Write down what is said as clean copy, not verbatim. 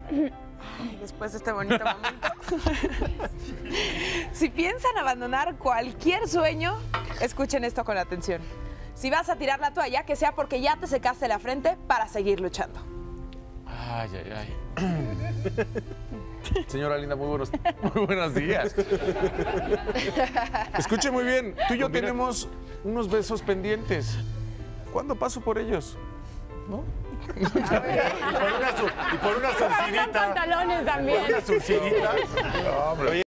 Ay, después de este bonito momento. Si piensan abandonar cualquier sueño, escuchen esto con atención. Si vas a tirar la toalla, que sea porque ya te secaste la frente para seguir luchando. Ay, ay, ay. Señora Linda, muy buenos días. Escuche muy bien, tú y yo tenemos unos besos pendientes. ¿Cuándo paso por ellos? ¿No? Y por una surcidita. Pantalones también. Por una surcidita. No, hombre.